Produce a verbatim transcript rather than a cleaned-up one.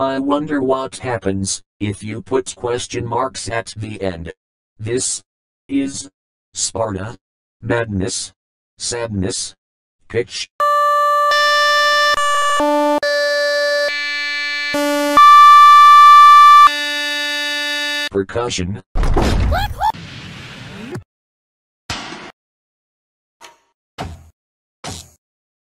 I wonder what happens if you put question marks at the end. This is Sparta. Madness. Sadness. Pitch. Percussion.